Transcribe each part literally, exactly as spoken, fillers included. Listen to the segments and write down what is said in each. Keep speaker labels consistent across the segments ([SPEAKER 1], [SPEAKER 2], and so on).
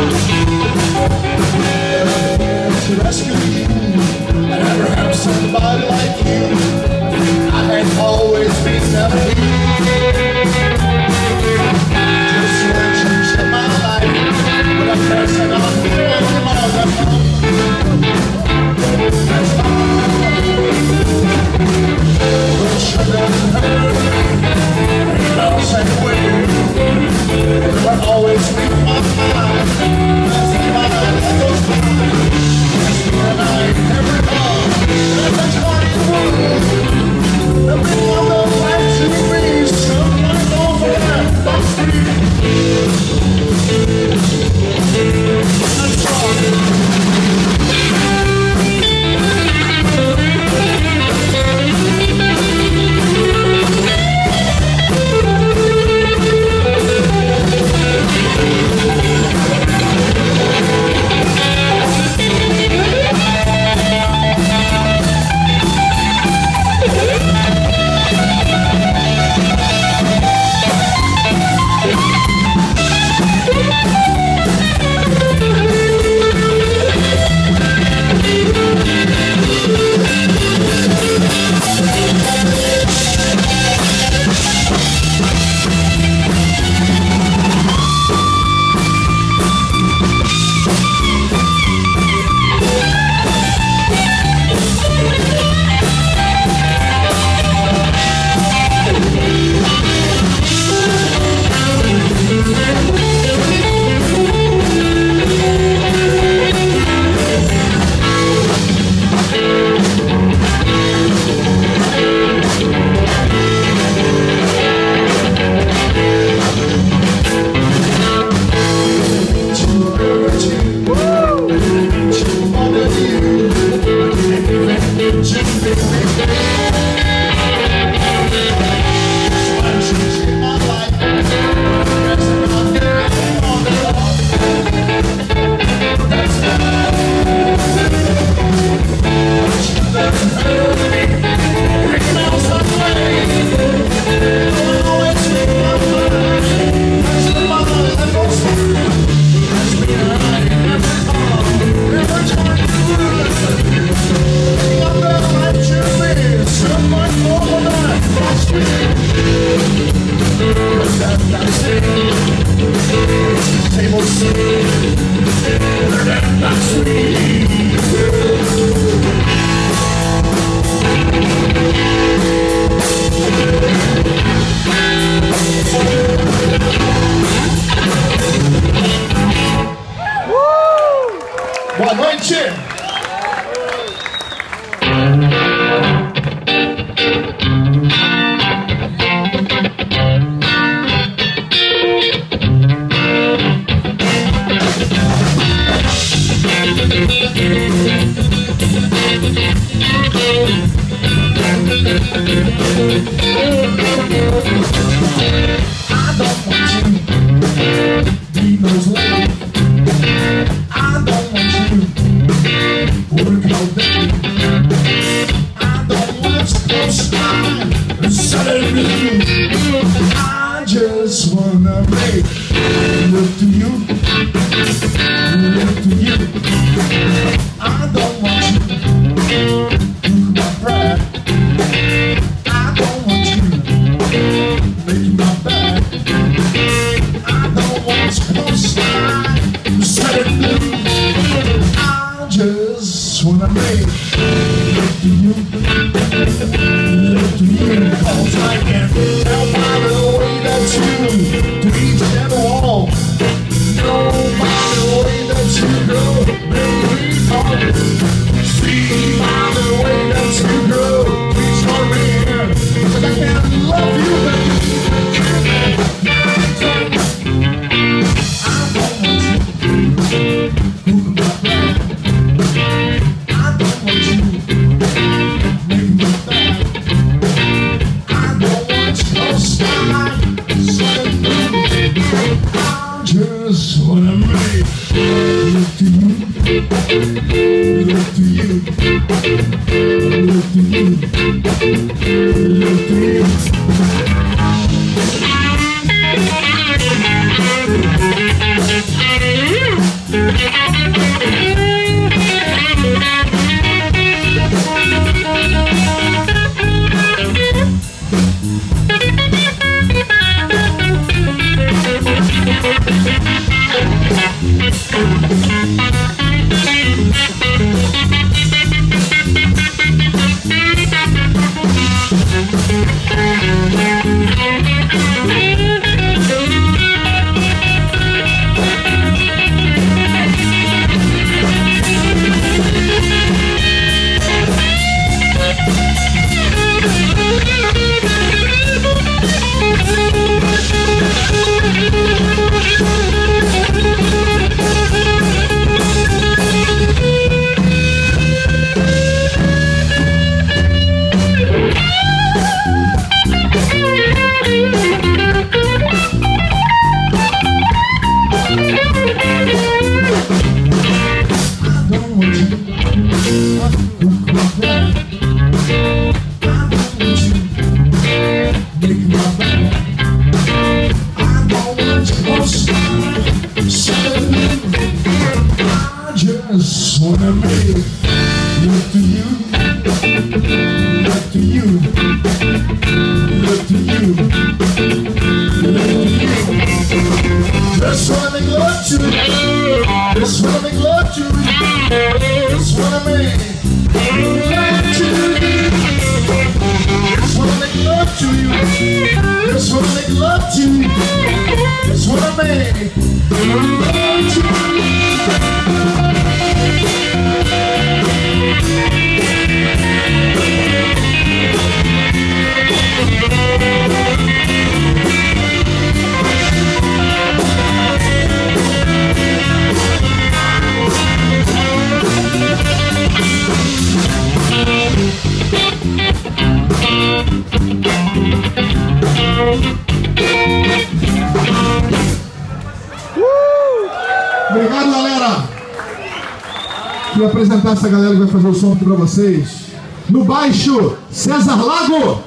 [SPEAKER 1] To rescue you, I never have somebody like you. I had always been that way. Just when you changed my life, but I'm pressing on you and all that fun. That's but you doesn't hurt. And I'll say with you, but always be my mind. That's the mind that goes by. Boa noite! I don't want you to be those late. I don't want you to work all day. I don't want to go slide and suddenly I just wanna make look to you, look to you. I don't want you to look my pride. I don't want you to make my back. I don't want to go slide and suddenly I just wanna make look to you, look to you. Cause I can't tell by the way that you to each and all. No by the way that you go, baby, talk. See by the way that you go, please call me here. Cause I can't love you, baby. I don't want you to move my back. I don't want you to make me back. I don't want you to stop. I just wanna make look to you, look to you, look to you, look to you. Obrigado, galera. Queria apresentar essa galera que vai fazer o som aqui pra vocês. No baixo, César Lago.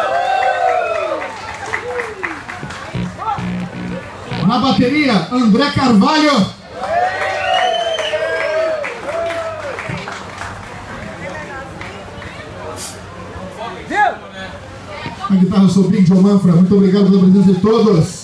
[SPEAKER 1] Na bateria, André Carvalho. Na guitarra, eu sou o Big Joe Manfra. Muito obrigado pela presença de todos.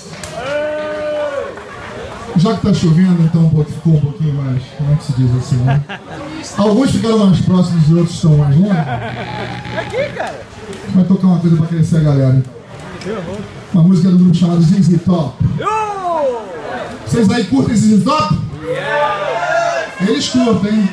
[SPEAKER 1] Já que tá chovendo, então ficou um pouquinho mais, como é que se diz assim, né? Alguns ficaram mais próximos e outros estão mais longe.
[SPEAKER 2] Aqui, cara.
[SPEAKER 1] Vai tocar uma coisa pra crescer a galera. Uma música do grupo chamado Z Z Top. Vocês aí curtem Z Z Top? Eles curtem, hein?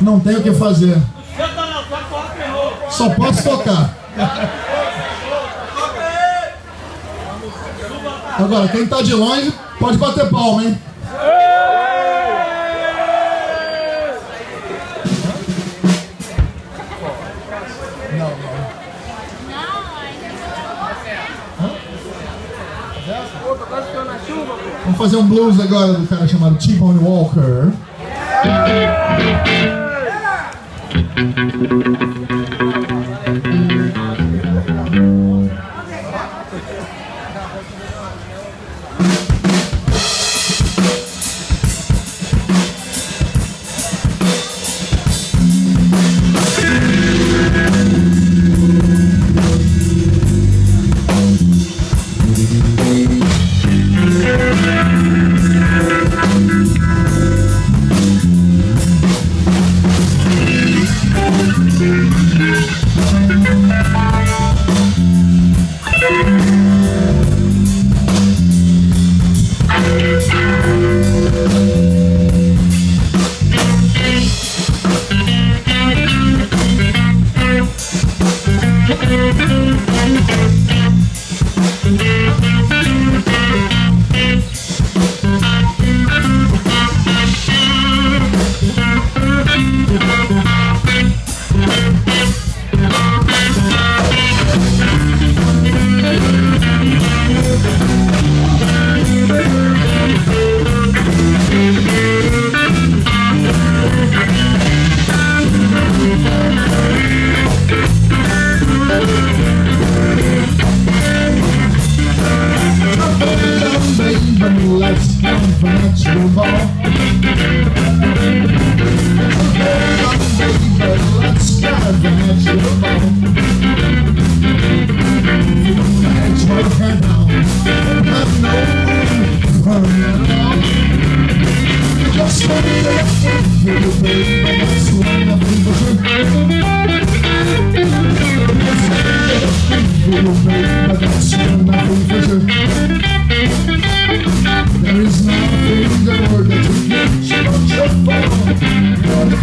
[SPEAKER 1] Não tem o que fazer. Só posso tocar. Agora, quem tá de longe, pode bater palma, hein? Não, não. Vamos fazer um blues agora do cara chamado T-Bone Walker. There is nothing in the world that you can change your phone.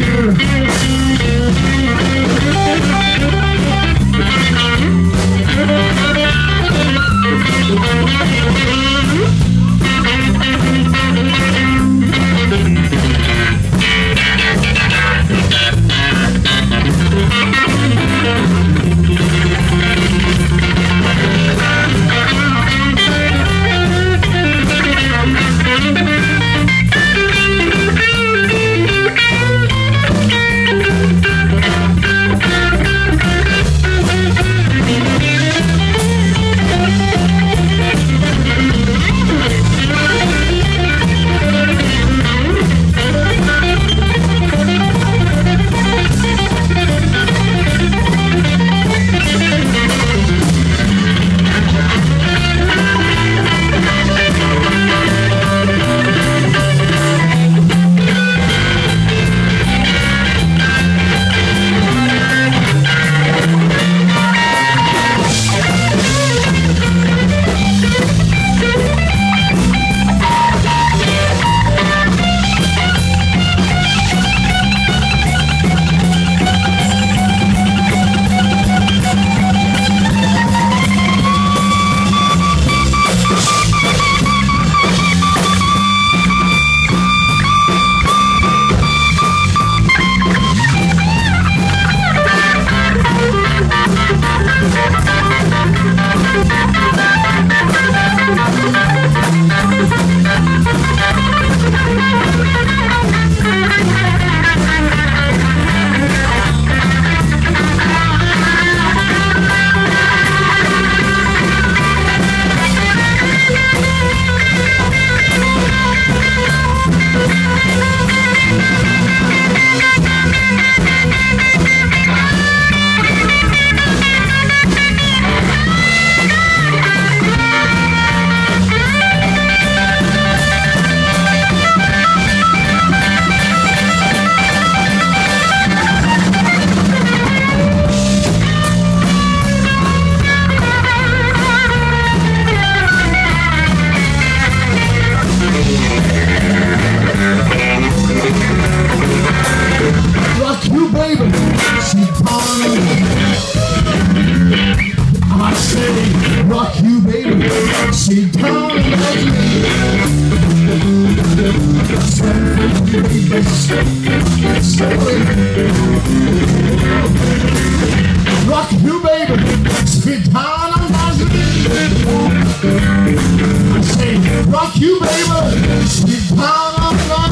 [SPEAKER 1] Rock you, baby, sweet down on my I say, rock you, baby, sweet down on my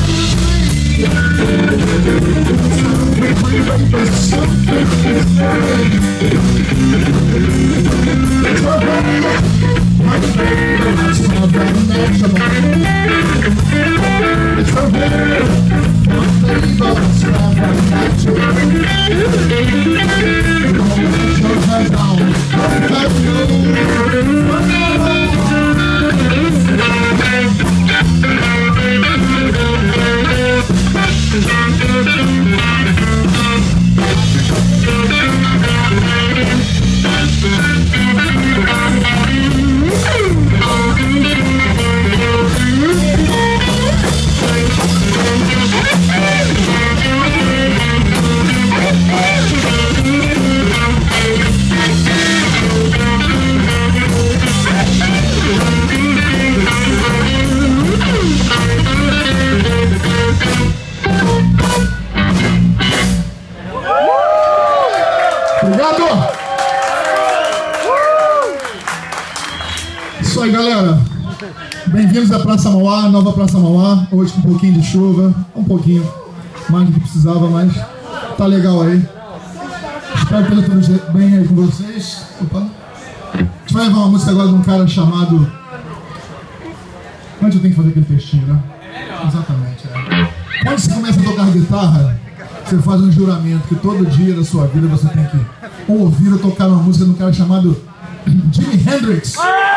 [SPEAKER 1] Isso aí, galera. Bem-vindos à Praça Mauá, nova Praça Mauá. Hoje com um pouquinho de chuva, um pouquinho mais do que precisava, mas tá legal aí. Espero que tenha tudo bem aí com vocês. Opa. A gente vai levar uma música agora de um cara chamado... Antes eu tenho que fazer aquele textinho, né? Exatamente, é. Quando você começa a tocar guitarra, você faz um juramento que todo dia da sua vida você tem que ouvir ou tocar uma música de um cara chamado Jimi Hendrix.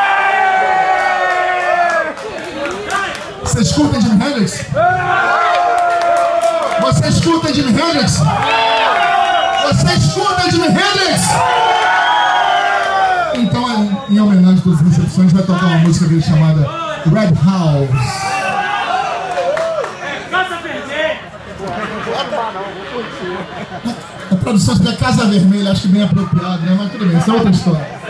[SPEAKER 1] Você escuta Jimi Hendrix? Você escuta Jimi Hendrix? Você escuta Jimi Hendrix? Então, em homenagem a todas as recepções, vai tocar uma música dele chamada Red House. A tradução seria Casa Vermelha, acho que bem apropriado, né? Mas tudo bem, essa é outra história.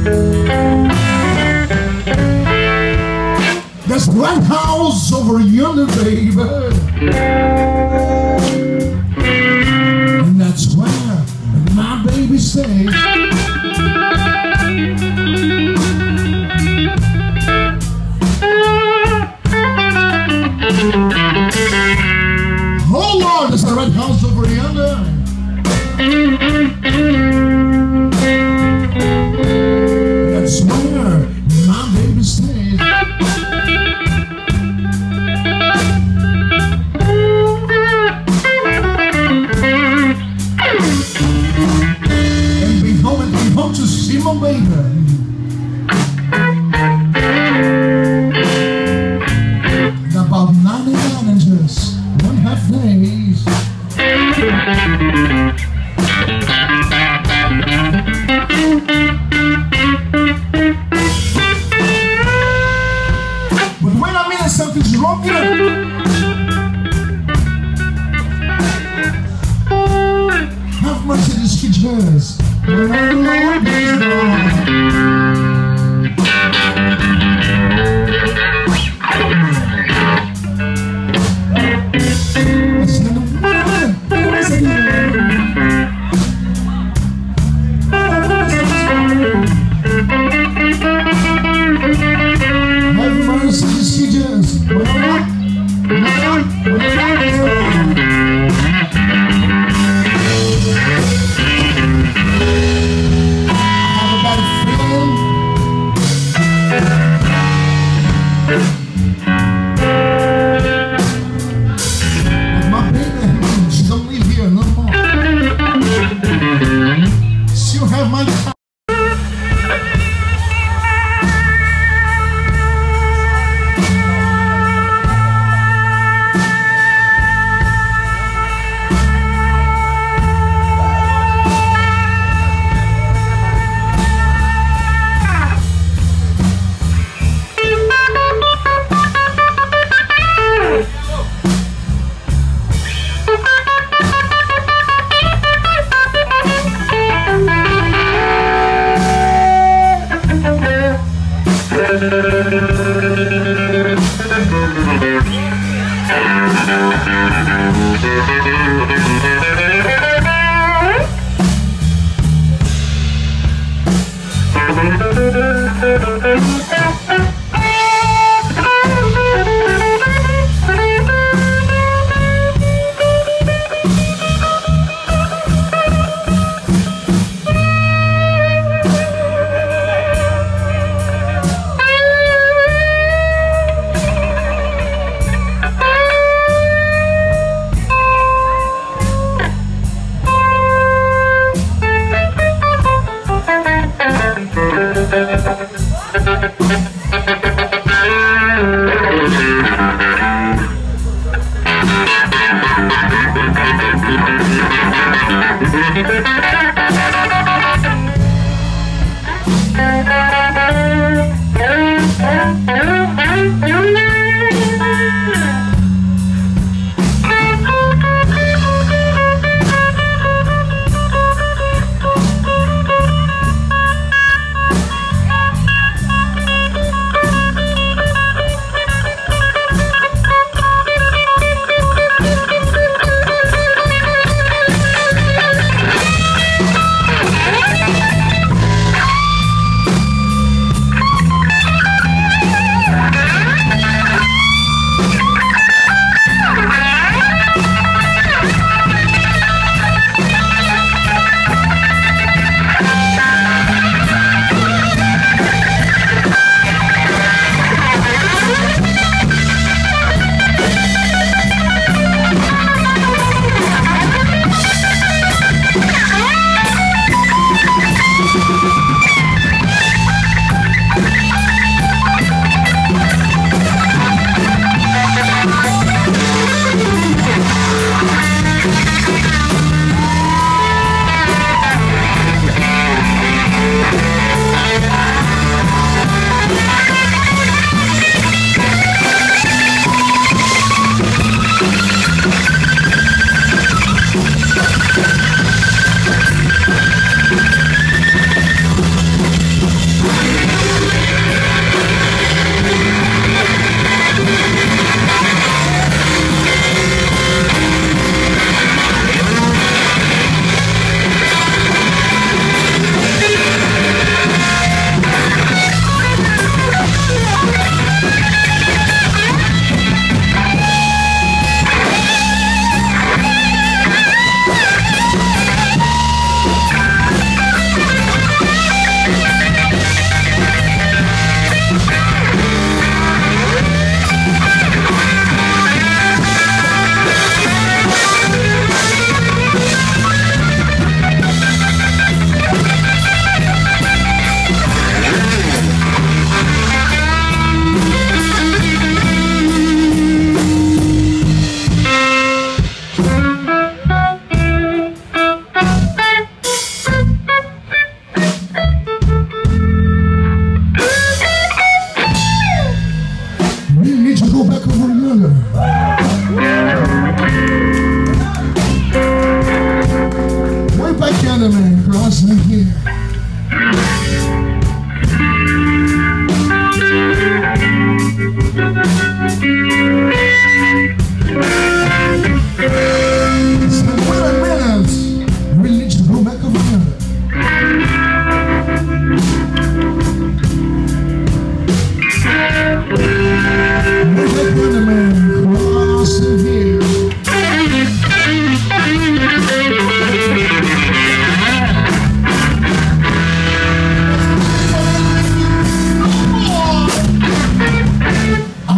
[SPEAKER 1] There's the White House over yonder, baby, and that's where my baby stays. Oh Lord, there's a red house over yonder. That's where my baby stays. And be home and be home to see my baby. About ninety-nine and just one half days. But when I mean something's wrong here, have mercy, this kid hers. When I know this door.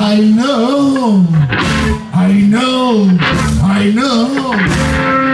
[SPEAKER 1] I know, I know, I know.